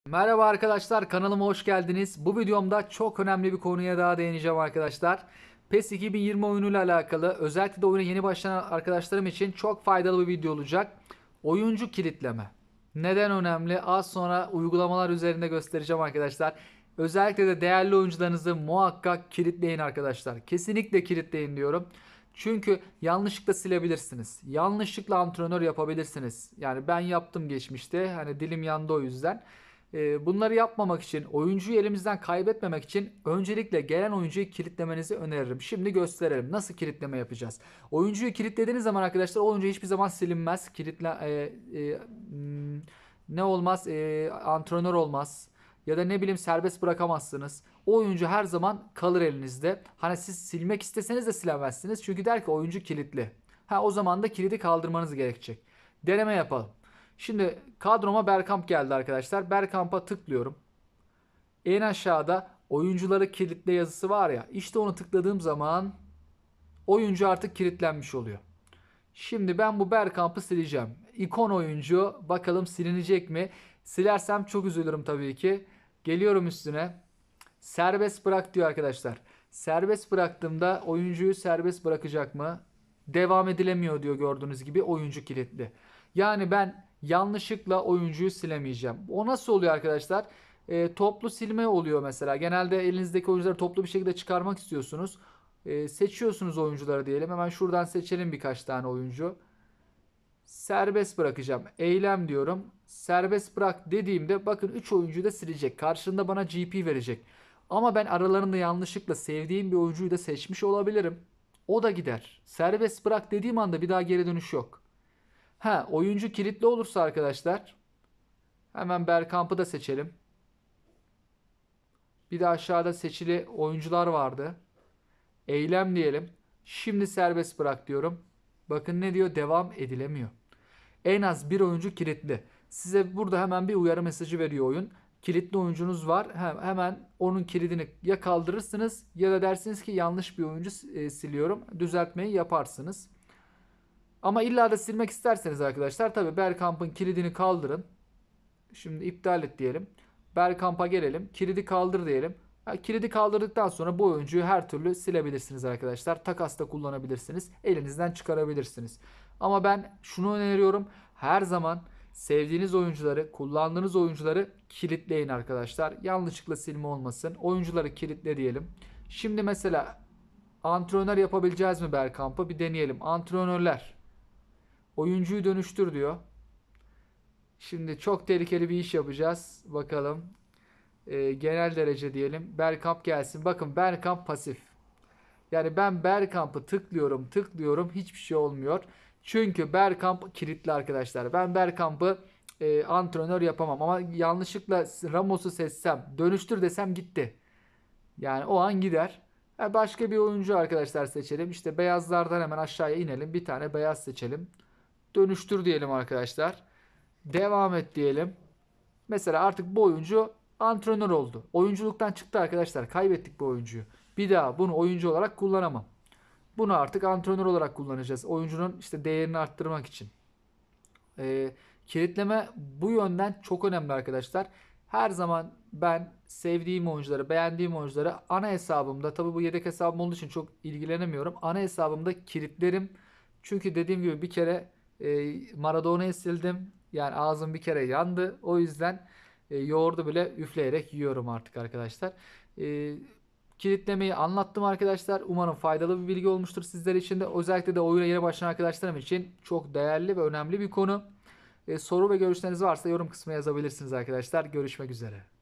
Merhaba arkadaşlar, kanalıma hoş geldiniz. Bu videomda çok önemli bir konuya daha değineceğim arkadaşlar. PES 2020 oyunuyla alakalı, özellikle de oyuna yeni başlayan arkadaşlarım için çok faydalı bir video olacak. Oyuncu kilitleme. Neden önemli? Az sonra uygulamalar üzerinde göstereceğim arkadaşlar. Özellikle de değerli oyuncularınızı muhakkak kilitleyin arkadaşlar. Kesinlikle kilitleyin diyorum. Çünkü yanlışlıkla silebilirsiniz. Yanlışlıkla antrenör yapabilirsiniz. Yani ben yaptım geçmişte. Hani dilim yandı o yüzden. Bunları yapmamak için, oyuncuyu elimizden kaybetmemek için öncelikle gelen oyuncuyu kilitlemenizi öneririm. Şimdi gösterelim. Nasıl kilitleme yapacağız? Oyuncuyu kilitlediğiniz zaman arkadaşlar o oyuncu hiçbir zaman silinmez. Ne olmaz? Antrenör olmaz. Ya da ne bileyim serbest bırakamazsınız. O oyuncu her zaman kalır elinizde. Hani siz silmek isteseniz de silemezsiniz. Çünkü der ki oyuncu kilitli. O zaman da kilidi kaldırmanız gerekecek. Deneme yapalım. Şimdi kadroma Bergkamp geldi arkadaşlar. Bergkamp'a tıklıyorum. En aşağıda oyuncuları kilitle yazısı var ya. İşte onu tıkladığım zaman oyuncu artık kilitlenmiş oluyor. Şimdi ben bu Bergkamp'ı sileceğim. İkon oyuncu, bakalım silinecek mi? Silersem çok üzülürüm tabii ki. Geliyorum üstüne. Serbest bırak diyor arkadaşlar. Serbest bıraktığımda oyuncuyu serbest bırakacak mı? Devam edilemiyor diyor, gördüğünüz gibi oyuncu kilitli. Yani ben yanlışlıkla oyuncuyu silemeyeceğim. O nasıl oluyor arkadaşlar? Toplu silme oluyor mesela. Genelde elinizdeki oyuncuları toplu bir şekilde çıkarmak istiyorsunuz. Seçiyorsunuz oyuncuları diyelim. Hemen şuradan seçelim birkaç tane oyuncu. Serbest bırakacağım. Eylem diyorum. Serbest bırak dediğimde bakın 3 oyuncuyu da silecek. Karşında bana GP verecek. Ama ben aralarında yanlışlıkla sevdiğim bir oyuncuyu da seçmiş olabilirim. O da gider. Serbest bırak dediğim anda bir daha geri dönüş yok. Oyuncu kilitli olursa arkadaşlar hemen Bergkamp'ı da seçelim. Bir de aşağıda seçili oyuncular vardı. Eylem diyelim. Şimdi serbest bırak diyorum. Bakın ne diyor? Devam edilemiyor. En az bir oyuncu kilitli. Size burada hemen bir uyarı mesajı veriyor oyun. Kilitli oyuncunuz var. Hemen onun kilidini ya kaldırırsınız ya da dersiniz ki yanlış bir oyuncu siliyorum. Düzeltmeyi yaparsınız. Ama illa da silmek isterseniz arkadaşlar tabi Bergkamp'ın kilidini kaldırın. Şimdi iptal et diyelim. Bergkamp'a gelelim. Kilidi kaldır diyelim. Kilidi kaldırdıktan sonra bu oyuncuyu her türlü silebilirsiniz arkadaşlar. Takasta kullanabilirsiniz. Elinizden çıkarabilirsiniz. Ama ben şunu öneriyorum. Her zaman sevdiğiniz oyuncuları, kullandığınız oyuncuları kilitleyin arkadaşlar. Yanlışlıkla silme olmasın. Oyuncuları kilitle diyelim. Şimdi mesela antrenör yapabileceğiz mi Bergkamp'ı? Bir deneyelim. Antrenörler. Oyuncuyu dönüştür diyor. Şimdi çok tehlikeli bir iş yapacağız. Bakalım. Genel derece diyelim. Bergkamp gelsin. Bakın Bergkamp pasif. Yani ben Bergkamp'ı tıklıyorum. Hiçbir şey olmuyor. Çünkü Bergkamp kilitli arkadaşlar. Ben Bergkamp'ı antrenör yapamam. Ama yanlışlıkla Ramos'u seçsem, dönüştür desem gitti. Yani o an gider. Başka bir oyuncu arkadaşlar seçelim. İşte beyazlardan hemen aşağıya inelim. Bir tane beyaz seçelim. Dönüştür diyelim arkadaşlar. Devam et diyelim. Mesela artık bu oyuncu antrenör oldu. Oyunculuktan çıktı arkadaşlar. Kaybettik bu oyuncuyu. Bir daha bunu oyuncu olarak kullanamam. Bunu artık antrenör olarak kullanacağız. Oyuncunun işte değerini arttırmak için. Kilitleme bu yönden çok önemli arkadaşlar. Her zaman ben sevdiğim oyuncuları, beğendiğim oyuncuları ana hesabımda, tabi bu yedek hesabım olduğu için çok ilgilenemiyorum. Ana hesabımda kilitlerim. Çünkü dediğim gibi bir kere Maradona'yı sildim. Yani ağzım bir kere yandı. O yüzden yoğurdu bile üfleyerek yiyorum artık arkadaşlar. E, Kilitlemeyi anlattım arkadaşlar. Umarım faydalı bir bilgi olmuştur sizler için de. Özellikle de oyuna yeni başlayan arkadaşlarım için çok değerli ve önemli bir konu. Soru ve görüşleriniz varsa yorum kısmına yazabilirsiniz arkadaşlar. Görüşmek üzere.